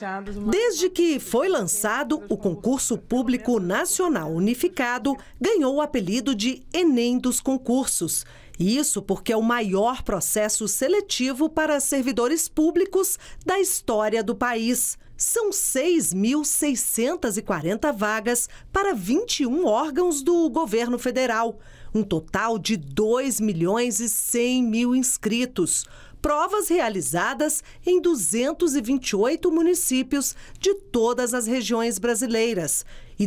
Desde que foi lançado, o Concurso Público Nacional Unificado ganhou o apelido de Enem dos concursos. Isso porque é o maior processo seletivo para servidores públicos da história do país. São 6.640 vagas para 21 órgãos do governo federal. Um total de 2.100.000 inscritos. Provas realizadas em 228 municípios de todas as regiões brasileiras e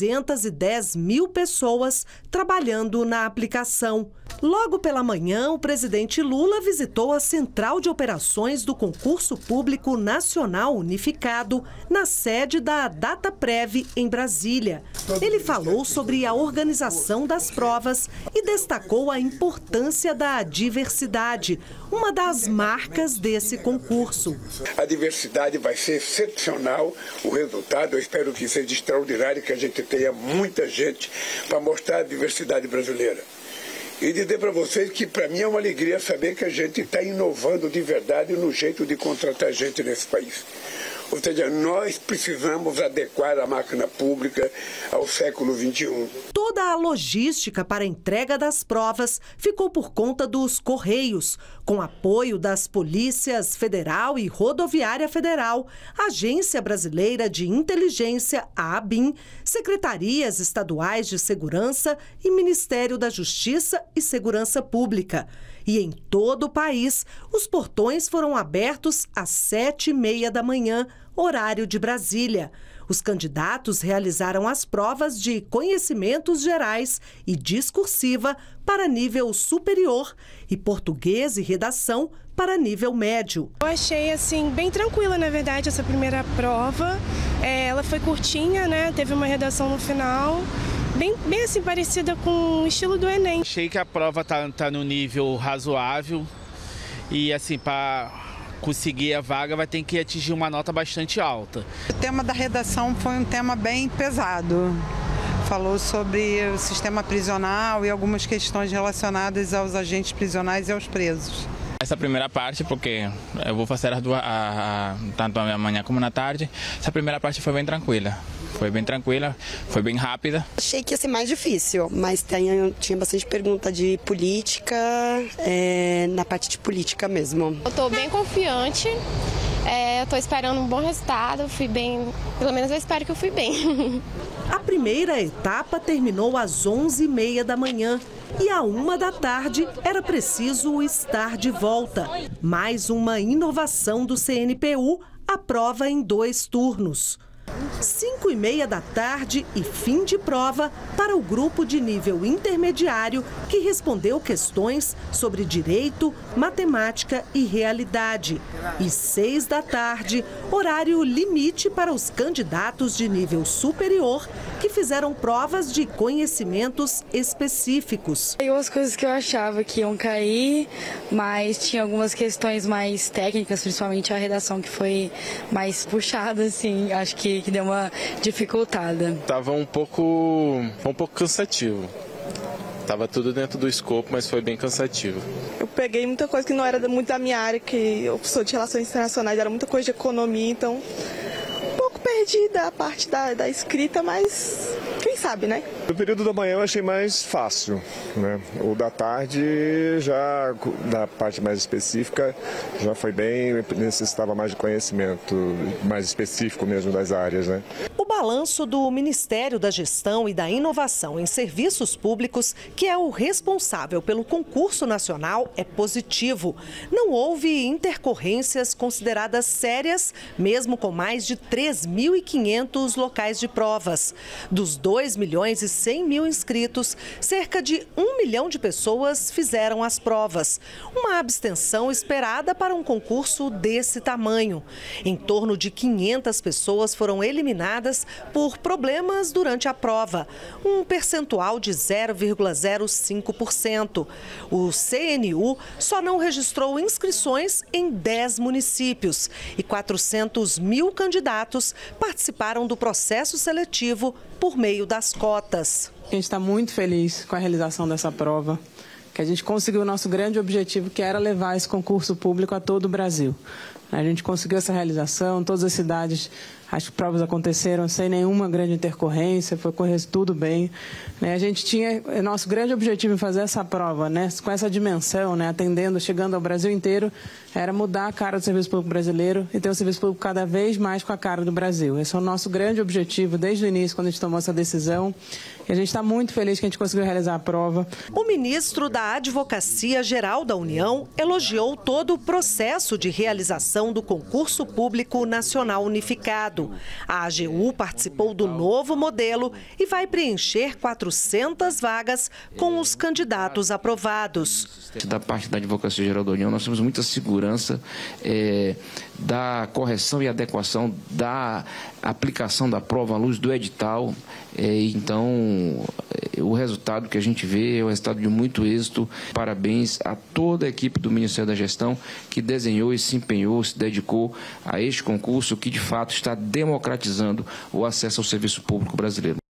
210.000 pessoas trabalhando na aplicação. Logo pela manhã, o presidente Lula visitou a Central de Operações do Concurso Público Nacional Unificado, na sede da Dataprev, em Brasília. Ele falou sobre a organização das provas e destacou a importância da diversidade, uma das marcas desse concurso. A diversidade vai ser excepcional, o resultado, eu espero que seja extraordinário, que a gente tenha muita gente para mostrar a diversidade brasileira. E dizer para vocês que para mim é uma alegria saber que a gente está inovando de verdade no jeito de contratar gente nesse país. Ou seja, nós precisamos adequar a máquina pública ao século XXI. Toda a logística para a entrega das provas ficou por conta dos Correios, com apoio das Polícias Federal e Rodoviária Federal, Agência Brasileira de Inteligência, a ABIN, Secretarias Estaduais de Segurança e Ministério da Justiça e Segurança Pública. E em todo o país, os portões foram abertos às 7h30 da manhã, horário de Brasília. Os candidatos realizaram as provas de conhecimentos gerais e discursiva para nível superior e português e redação para nível médio. Eu achei assim bem tranquila, na verdade, essa primeira prova. Ela foi curtinha, né? Teve uma redação no final. Bem assim, parecida com o estilo do Enem. Achei que a prova tá no nível razoável e assim, para conseguir a vaga vai ter que atingir uma nota bastante alta. O tema da redação foi um tema bem pesado. Falou sobre o sistema prisional e algumas questões relacionadas aos agentes prisionais e aos presos. Essa primeira parte, porque eu vou fazer as duas, tanto amanhã como na tarde, essa primeira parte foi bem tranquila. Foi bem tranquila, foi bem rápida. Achei que ia ser mais difícil, mas tinha bastante pergunta de política, na parte de política mesmo. Eu estou bem confiante, estou esperando um bom resultado, fui bem, pelo menos eu espero que eu fui bem. A primeira etapa terminou às 11h30 da manhã. E à 1h da tarde era preciso estar de volta. Mais uma inovação do CNPU, a prova em 2 turnos. 5h30 da tarde e fim de prova para o grupo de nível intermediário que respondeu questões sobre direito, matemática e realidade. E 6 da tarde, horário limite para os candidatos de nível superior que fizeram provas de conhecimentos específicos. Tem umas coisas que eu achava que iam cair, mas tinha algumas questões mais técnicas, principalmente a redação que foi mais puxada, assim, acho que deu uma dificultada. Tava um pouco cansativo. Tava tudo dentro do escopo, mas foi bem cansativo. Eu peguei muita coisa que não era muito da minha área, que eu sou de relações internacionais, era muita coisa de economia, então um pouco perdida a parte da escrita, mas quem sabe, né? O período da manhã eu achei mais fácil, né? O da tarde, já da parte mais específica, já foi bem, necessitava mais de conhecimento, mais específico mesmo das áreas, né? O balanço do Ministério da Gestão e da Inovação em Serviços Públicos, que é o responsável pelo concurso nacional, é positivo. Não houve intercorrências consideradas sérias, mesmo com mais de 3.500 locais de provas. Dos 2.100.000 inscritos, cerca de 1 milhão de pessoas fizeram as provas. Uma abstenção esperada para um concurso desse tamanho. Em torno de 500 pessoas foram eliminadas por problemas durante a prova, um percentual de 0,05%. O CNU só não registrou inscrições em 10 municípios e 400.000 candidatos participaram do processo seletivo por meio das cotas. A gente está muito feliz com a realização dessa prova, que a gente conseguiu o nosso grande objetivo, que era levar esse concurso público a todo o Brasil. A gente conseguiu essa realização, todas as cidades, as provas aconteceram sem nenhuma grande intercorrência, foi correr tudo bem. A gente tinha nosso grande objetivo em fazer essa prova, com essa dimensão, atendendo, chegando ao Brasil inteiro, era mudar a cara do serviço público brasileiro e ter um serviço público cada vez mais com a cara do Brasil. Esse é o nosso grande objetivo desde o início, quando a gente tomou essa decisão. E a gente está muito feliz que a gente conseguiu realizar a prova. O ministro da Advocacia Geral da União elogiou todo o processo de realização do concurso público nacional unificado. A AGU participou do novo modelo e vai preencher 400 vagas com os candidatos aprovados. Da parte da Advocacia Geral da União, nós temos muita segurança da correção e adequação da aplicação da prova à luz do edital. Então, o resultado que a gente vê é o resultado de muito êxito. Parabéns a toda a equipe do Ministério da Gestão que desenhou e se empenhou, se dedicou a este concurso que, de fato, está democratizando o acesso ao serviço público brasileiro.